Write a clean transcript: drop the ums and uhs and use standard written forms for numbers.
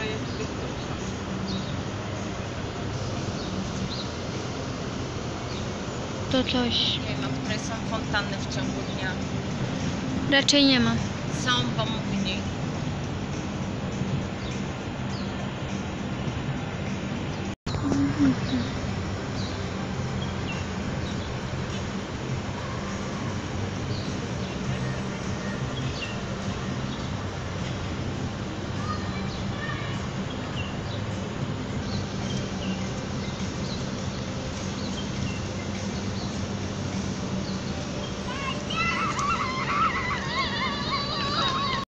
jest wysoka. To coś. Nie wiem, które są fontanny w ciągu dnia. Raczej nie ma. Są, bo mówi nie.